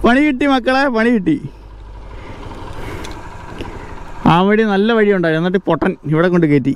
പണി കിട്ടി മക്കളെ, പണി കിട്ടി. ആ വഴി നല്ല വഴി ഉണ്ടായിരുന്നു, എന്നിട്ട് പൊട്ടൻ ഇവിടെ കൊണ്ട് കയറ്റി.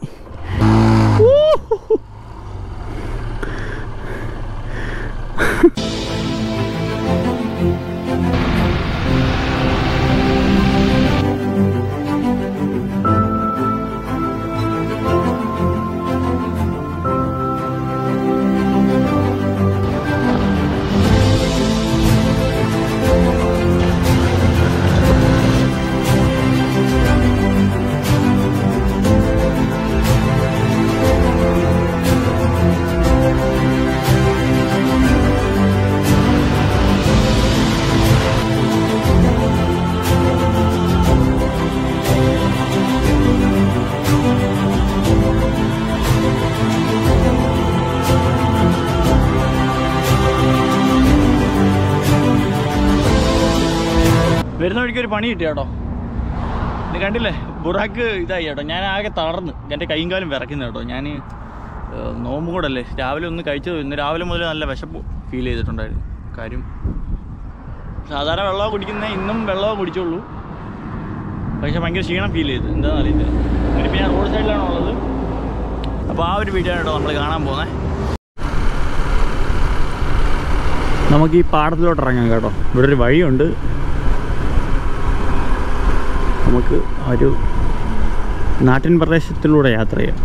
വരുന്ന വഴിക്കൊരു പണി കിട്ടി കേട്ടോ. ഇത് കണ്ടില്ലേ, ബുറാക്ക് ഇതായി കേട്ടോ. ഞാൻ ആകെ തളർന്ന്, എൻ്റെ കൈയും കാലും വിറയ്ക്കുന്നു കേട്ടോ. ഞാൻ നോമ്പും കൂടെ അല്ലേ, രാവിലെ ഒന്ന് കഴിച്ചത്. ഇന്ന് രാവിലെ മുതൽ നല്ല വിശപ്പ് ഫീൽ ചെയ്തിട്ടുണ്ടായിരുന്നു. കാര്യം സാധാരണ വെള്ളമോ കുടിക്കുന്നത്, ഇന്നും വെള്ളമോ കുടിച്ചുള്ളൂ. പക്ഷേ ഭയങ്കര ക്ഷീണം ഫീൽ ചെയ്ത്, എന്താണെന്ന് അറിയില്ല. ഇനിയിപ്പോൾ ഞാൻ റോഡ് സൈഡിലാണ് ഉള്ളത്. അപ്പോൾ ആ ഒരു വീഡിയോ ആണ് കേട്ടോ നമ്മൾ കാണാൻ പോകുന്നത്. നമുക്ക് ഈ പാടത്തിലോട്ട് ഇറങ്ങാം കേട്ടോ. ഇവിടെ ഒരു വഴിയുണ്ട്, നമുക്ക് ഒരു നാട്ടിൻ പ്രദേശത്തിലൂടെ യാത്ര ചെയ്യാം.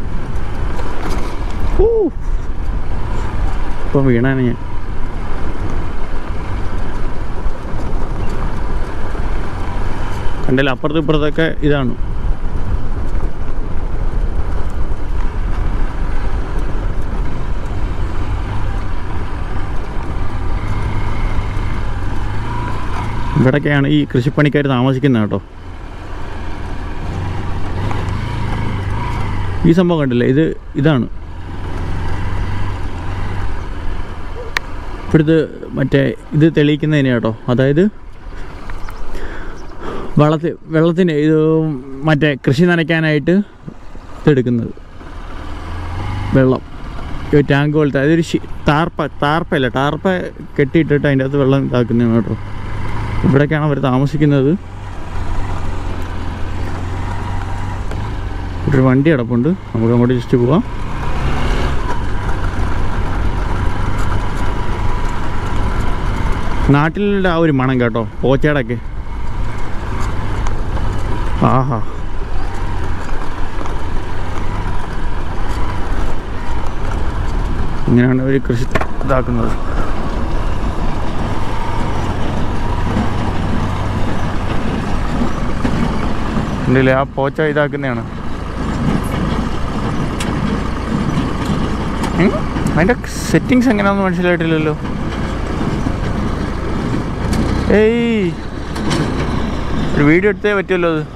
ഇപ്പം വീണാണ് ഞാൻ. കണ്ടല്ലോ, അപ്പുറത്തും ഇപ്പുറത്തൊക്കെ ഇതാണ്. ഇവിടൊക്കെയാണ് ഈ കൃഷിപ്പണിക്കാർ താമസിക്കുന്നത് കേട്ടോ. ഈ സംഭവം കണ്ടില്ലേ, ഇതാണ് ഇപ്പോഴത്തെ മറ്റേ ഇത് തെളിയിക്കുന്നതിന് കേട്ടോ. അതായത് വെള്ളത്തിന് ഇത് മറ്റേ കൃഷി നനയ്ക്കാനായിട്ട് ഇതെടുക്കുന്നത് വെള്ളം. ഈ ടാങ്ക് പോലത്തെ അതൊരു ടാർപ്പ കെട്ടിയിട്ടിട്ട് അതിൻ്റെ അകത്ത് വെള്ളം ഇതാക്കുന്നതാണ് കേട്ടോ. ഇവിടേക്കാണ് അവർ താമസിക്കുന്നത്. ഒരു വണ്ടി കിടപ്പുണ്ട്, നമുക്ക് അങ്ങോട്ട് ജസ്റ്റ് പോവാം. നാട്ടിലുള്ള ആ ഒരു മണം കേട്ടോ, പോച്ചയുടെയൊക്കെ. ആഹാ, ഇങ്ങനെയാണ് ഒരു കൃഷി ഇതാക്കുന്നത്. ഉണ്ടല്ലേ, ആ പോച്ച ഇതാക്കുന്നതാണ്. അതിൻ്റെ സെറ്റിങ്സ് എങ്ങനെയാണെന്ന് മനസ്സിലായിട്ടില്ലല്ലോ. ഒരു വീഡിയോ എടുത്തേ പറ്റുമല്ലോ അത്.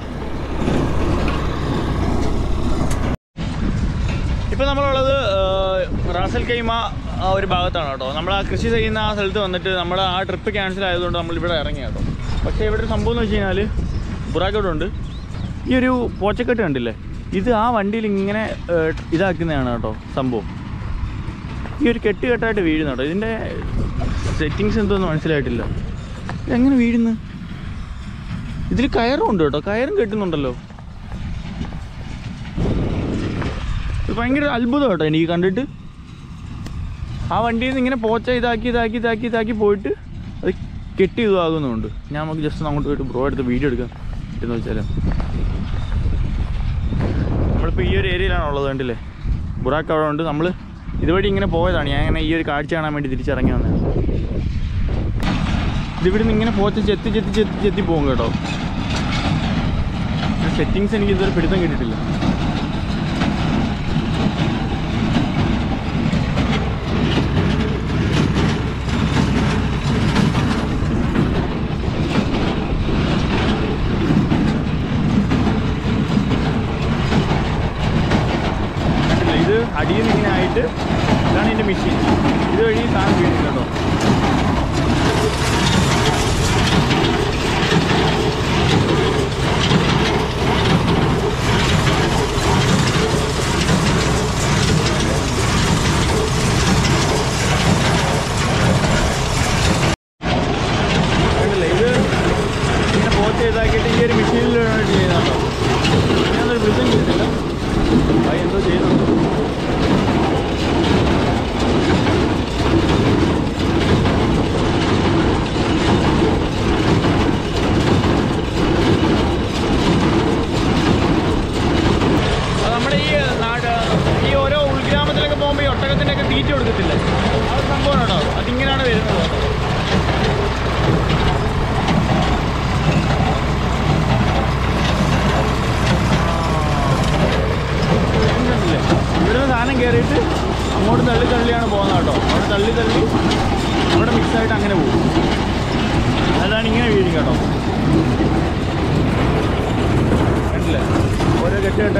ഇപ്പം നമ്മളുള്ളത് റാസൽ കൈമ ആ ഒരു ഭാഗത്താണ് കേട്ടോ. നമ്മൾ ആ കൃഷി ചെയ്യുന്ന ആ സ്ഥലത്ത് വന്നിട്ട് നമ്മൾ ആ ട്രിപ്പ് ക്യാൻസൽ ആയതുകൊണ്ട് നമ്മളിവിടെ ഇറങ്ങി കേട്ടോ. പക്ഷേ ഇവിടെ ഒരു സംഭവം എന്ന് വെച്ച് കഴിഞ്ഞാൽ, ബുറാക്കോട്ടുണ്ട് ഈ ഒരു പോച്ചക്കെട്ട് കണ്ടില്ലേ, ഇത് ആ വണ്ടിയിൽ ഇങ്ങനെ ഇതാക്കുന്നതാണ് കേട്ടോ സംഭവം. ഈ ഒരു കെട്ടായിട്ട് വീഴുന്ന കേട്ടോ. ഇതിൻ്റെ സെറ്റിങ്സ് എന്തോന്നും മനസ്സിലായിട്ടില്ല. ഇതെങ്ങനെ വീഴുന്നു? ഇതിൽ കയറും ഉണ്ട് കേട്ടോ, കയറും കെട്ടുന്നുണ്ടല്ലോ. ഇത് ഭയങ്കര അത്ഭുതം കേട്ടോ എനിക്ക് കണ്ടിട്ട്. ആ വണ്ടിയിൽ നിന്ന് ഇങ്ങനെ പോച്ച ഇതാക്കി പോയിട്ട് അത് കെട്ടി ഇതാകുന്നുണ്ട്. ഞാൻ നമുക്ക് ജസ്റ്റ് അങ്ങോട്ട് പോയിട്ട് ബ്രോ എടുത്ത് വീഡിയോ എടുക്കാം എന്ന് വെച്ചാൽ. നമ്മളിപ്പോൾ ഈ ഒരു ഏരിയയിലാണുള്ളത് കണ്ടില്ലേ, ബുറാക്ക് അവിടെ ഉണ്ട്. നമ്മൾ ഇതുവഴി ഇങ്ങനെ പോയതാണ്. ഞാൻ ഇങ്ങനെ ഈ ഒരു കാഴ്ച കാണാൻ വേണ്ടി തിരിച്ചിറങ്ങി വന്നതാണ്. ഇതിവിടുന്ന് ഇങ്ങനെ പോച്ച ചെത്തി പോകും കേട്ടോ. സെറ്റിങ്സ് എനിക്ക് ഇതുവരെ പിടുത്തം കിട്ടിയിട്ടില്ല. ഇത് അടിയിൽ നിന്ന് ഇങ്ങനെ ആയിട്ട് ഇതാണ് എൻ്റെ മെഷീൻ. ഇതുവഴി സാധനം വീഴും കേട്ടോ.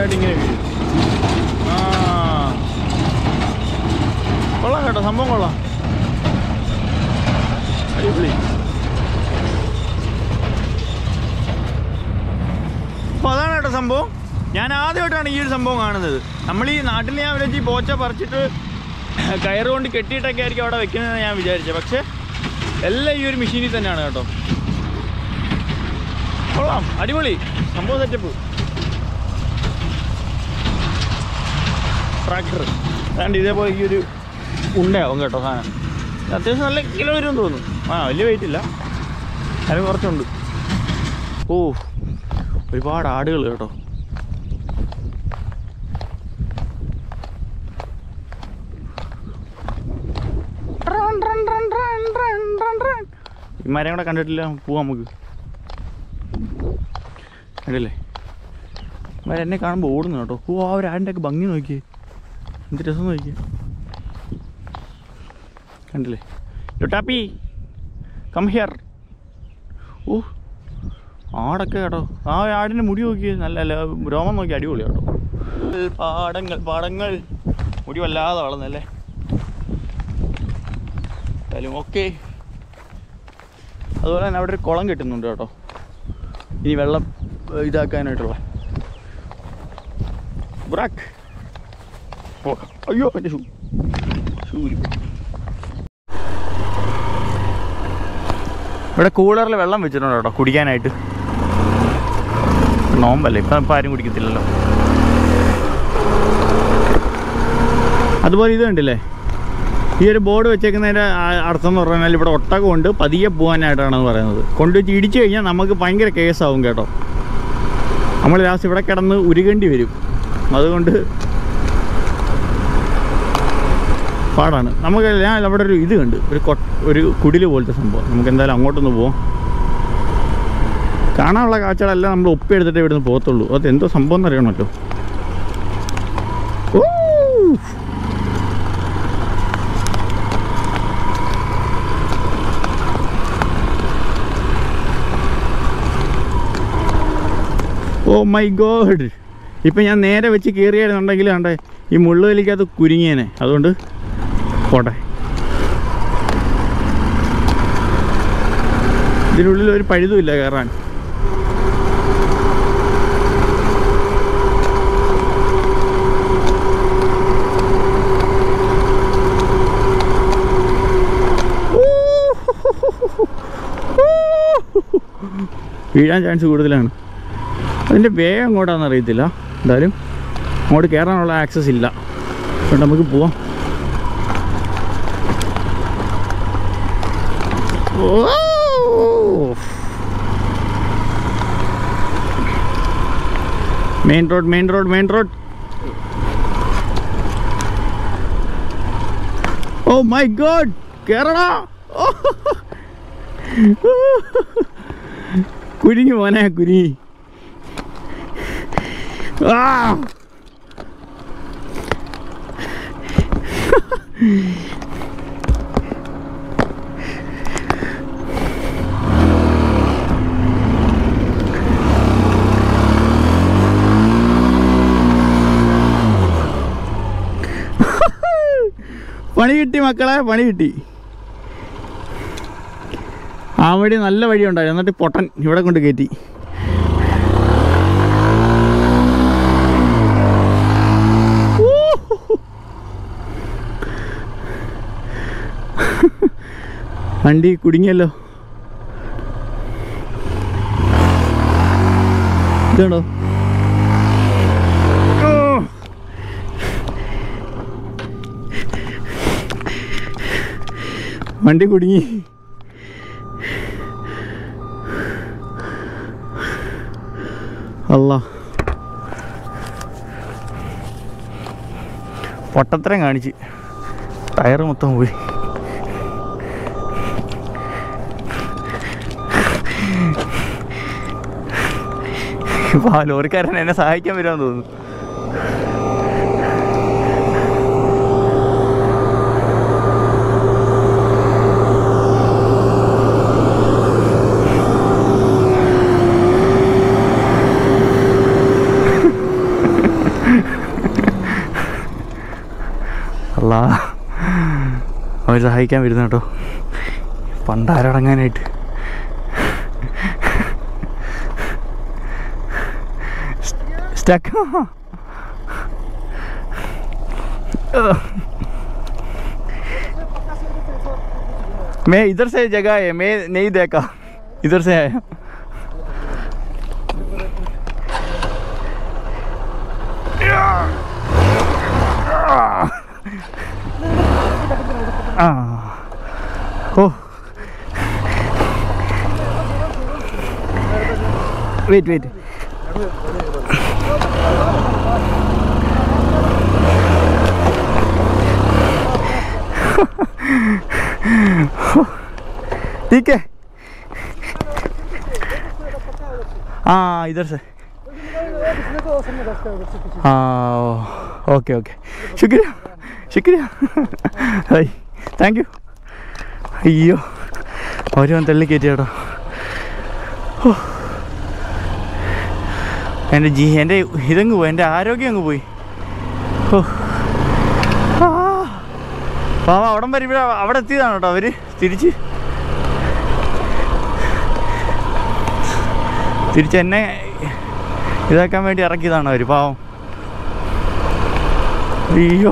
ചെറുതായിട്ട് ഇങ്ങനെ വീഴും. ആ കൊള്ളാം കേട്ടോ, സംഭവം കൊള്ളാം, അടിപൊളി. അപ്പോൾ അതാണ് കേട്ടോ സംഭവം. ഞാൻ ആദ്യമായിട്ടാണ് ഈ ഒരു സംഭവം കാണുന്നത്. നമ്മൾ ഈ നാട്ടിൽ ഞാൻ വിചാരിച്ച് ഈ പോച്ച പറിച്ചിട്ട് കയറുകൊണ്ട് കെട്ടിയിട്ടൊക്കെ ആയിരിക്കും അവിടെ വെക്കുന്നതെന്ന് ഞാൻ വിചാരിച്ചത്. പക്ഷേ എല്ലാം ഈ ഒരു മെഷീനിൽ തന്നെയാണ് കേട്ടോ. കൊള്ളാം, അടിപൊളി സംഭവം, സെറ്റപ്പ്. ട്രാക്ടർ അതാണ്ട് ഇതേപോലെ ഈ ഒരു ഉണ്ടാവും കേട്ടോ സാധനം. അത്യാവശ്യം നല്ല കിലോ വരുമെന്ന് തോന്നുന്നു. വലിയ വെയിറ്റ് ഇല്ല, അതിന് കുറച്ചുണ്ട്. ഓ ഒരുപാട് ആടുകൾ കേട്ടോ. ഈ മരം കൂടെ കണ്ടിട്ടില്ല, പോവാം നമുക്ക്. കണ്ടില്ലേ മരം എന്നെ കാണുമ്പോൾ ഓടുന്നു കേട്ടോ. ആ ഒരു ആടിൻ്റെ ഒക്കെ ഭംഗി നോക്കിയേ, എന്ത് രസം നോക്കിയേ. കണ്ടില്ലേ ലുട്ടാപ്പി കം ഹിയർ. ഓ ആടൊക്കെ കേട്ടോ, ആ ആടിൻ്റെ മുടി നോക്കി, നല്ല രോമം നോക്കി, അടിപൊളി കേട്ടോ. പാടങ്ങൾ മുടി വല്ലാതെ വളർന്നല്ലേ. എന്തായാലും ഓക്കെ. അതുപോലെ തന്നെ അവിടെ ഒരു കുളം കെട്ടുന്നുണ്ട് കേട്ടോ, ഇനി വെള്ളം ഇതാക്കാനായിട്ടുള്ള. ബ്രാക്ക് പോകാം. അയ്യോ എൻ്റെ ഷൂ ഇവിടെ കൂളറിൽ വെള്ളം വെച്ചിട്ടുണ്ട് കേട്ടോ കുടിക്കാനായിട്ട്. നോമ്പല്ലേ, ഇപ്പം ആരും കുടിക്കത്തില്ലല്ലോ. അതുപോലെ ഇത് കണ്ടില്ലേ, ഈ ഒരു ബോർഡ് വെച്ചേക്കുന്നതിൻ്റെ അർത്ഥം എന്ന് പറഞ്ഞാൽ ഇവിടെ ഒട്ടകമുണ്ട്, പതിയെ പോകാനായിട്ടാണെന്ന് പറയുന്നത്. കൊണ്ടുവച്ച് ഇടിച്ചു കഴിഞ്ഞാൽ നമുക്ക് ഭയങ്കര കേസാവും കേട്ടോ. നമ്മൾ ലാസ്റ്റ് ഇവിടെ കിടന്ന് ഉരുകേണ്ടി വരും. അതുകൊണ്ട് പാടാണ് നമുക്ക്. ഞാൻ അവിടെ ഒരു ഇത് കണ്ട്, ഒരു കുടില് പോലത്തെ സംഭവം. നമുക്ക് എന്തായാലും അങ്ങോട്ടൊന്ന് പോവാം. കാണാനുള്ള കാഴ്ചകളെല്ലാം നമ്മൾ ഒപ്പിയെടുത്തിട്ട് ഇവിടുന്ന് പോകത്തുള്ളൂ. അത് എന്തോ സംഭവം എന്ന് അറിയണമല്ലോ. ഓ മൈ ഗോഡ്, ഇപ്പം ഞാൻ നേരെ വെച്ച് കയറിയായിരുന്നുണ്ടെങ്കിൽ കണ്ടേ ഈ മുള്ളുവലിക്കകത്ത് കുരുങ്ങിയേനെ. അതുകൊണ്ട് പോട്ടെ. ഇതിനുള്ളിൽ ഒരു പഴുതുമില്ല കയറാൻ. വീഴാൻ ചാൻസ് കൂടുതലാണ്. അതിൻ്റെ വേഗം അങ്ങോട്ടാണെന്ന് അറിയത്തില്ല. എന്തായാലും അങ്ങോട്ട് കയറാനുള്ള ആക്സസ് ഇല്ല. അതുകൊണ്ട് നമുക്ക് പോവാം. Main road. Oh my god, Kerala കുരുങ്ങി പോനെ, കുരുങ്ങി. പണി കിട്ടി മക്കളെ, പണി കിട്ടി. ആ വഴി നല്ല വഴി ഉണ്ടായിരുന്നു, എന്നിട്ട് പൊട്ടൻ ഇവിടെ കൊണ്ട് കയറ്റി. വണ്ടി കുടുങ്ങിയല്ലോ. ഇതുണ്ടോ, വണ്ടി കുടുങ്ങി. അല്ലാ, പൊട്ടത്തരം കാണിച്ച് ടയർ മൊത്തം പോയി. ഇപ്പോൾ ആ ലോറിക്കാരൻ എന്നെ സഹായിക്കാൻ വരുമെന്ന് തോന്നുന്നു. അവർ സഹായിക്കാൻ വരുന്ന കേട്ടോ, പണ്ടാരടങ്ങാനായിട്ട്. സ്റ്റക്ക്. मैं इधर से जगह है, मैं नहीं देखा, इधर से आया. Oh, wait. ठीक है. हाँ, इधर से. हाँ, ओके. शुक्रिया. Hi, thank you. അയ്യോ, അവർ വന്ന് തള്ളി കയറ്റി കേട്ടോ. എൻ്റെ ഇതങ്ങ് പോയി, എൻ്റെ ആരോഗ്യം അങ്ങ് പോയി. പാവ അവിടം വരെ ഇവിടെ അവിടെ എത്തിയതാണ് കേട്ടോ. അവർ തിരിച്ച് എന്നെ ഇതാക്കാൻ വേണ്ടി ഇറക്കിയതാണ് അവർ, പാവം. അയ്യോ,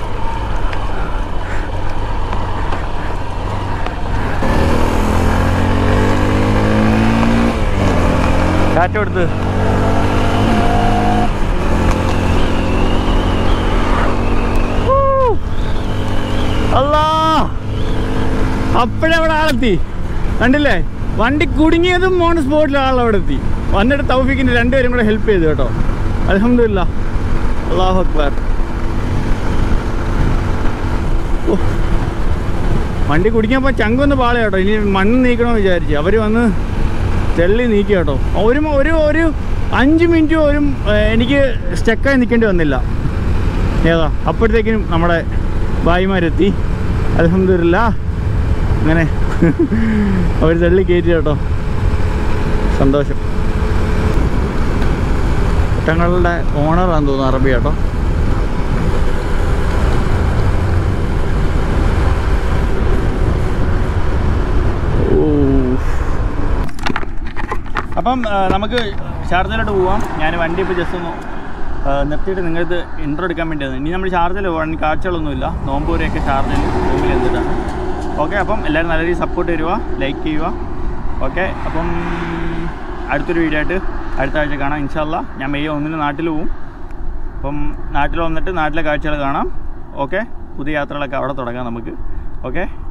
കാറ്റ് കൊടുത്ത്. അല്ലാ, അപ്പോഴവിടെ ആളെത്തി, കണ്ടില്ലേ? വണ്ടി കുടുങ്ങിയതും മോൺ സ്പോട്ടിൽ ആളവിടെ എത്തി. വന്നിട്ട് തൗഫീഖിൻ്റെ രണ്ടുപേരും കൂടെ ഹെൽപ്പ് ചെയ്തു കേട്ടോ. അൽഹംദുലില്ലാ, അല്ലാഹു അക്ബർ. വണ്ടി കുടിക്കുമ്പോൾ ചങ്കൊന്ന് പാള കേട്ടോ. ഇനി മണ്ണ് നീക്കണമെന്ന് വിചാരിച്ചു. അവർ വന്ന് തെള്ളി നീക്കി കേട്ടോ. ഒരു 5 മിനിറ്റ് പോലും എനിക്ക് സ്റ്റക്കായി നിൽക്കേണ്ടി വന്നില്ല. ഏതാ അപ്പോഴത്തേക്കിനും നമ്മുടെ ഭായിമാരെത്തി. അൽഹംദുലില്ലാ, അങ്ങനെ അവർ തള്ളി കയറ്റി കേട്ടോ. സന്തോഷം. ഒട്ടങ്ങളുടെ ഓണറാന്ന് തോന്നുന്നു, അറബി കേട്ടോ. അപ്പം നമുക്ക് ഷാർജയിലോട്ട് പോവാം. ഞാൻ വണ്ടി ഇപ്പോൾ ജസ്റ്റ് ഒന്ന് നിർത്തിയിട്ട് നിങ്ങൾക്ക് ഇൻട്രോ എടുക്കാൻ വേണ്ടിയാണ്. ഇനി നമ്മൾ ഷാർജയിൽ പോകാൻ കാഴ്ചകളൊന്നുമില്ല. നോമ്പ് വരെയൊക്കെ ഷാർജയിൽ റൂമിൽ എന്തിട്ടാണ്. ഓക്കെ, അപ്പം എല്ലാവരും നല്ല രീതിയിൽ സപ്പോർട്ട് തരുക, ലൈക്ക് ചെയ്യുക. ഓക്കെ, അപ്പം അടുത്തൊരു വീഡിയോ ആയിട്ട് അടുത്ത ആഴ്ച കാണാം ഇൻഷാ അല്ലാ. ഞാൻ മെയ് 1 നാട്ടിൽ പോവും. അപ്പം നാട്ടിൽ വന്നിട്ട് നാട്ടിലെ കാഴ്ചകൾ കാണാം. ഓക്കെ, പുതിയ യാത്രകളൊക്കെ അവിടെ തുടങ്ങാം നമുക്ക്. ഓക്കെ.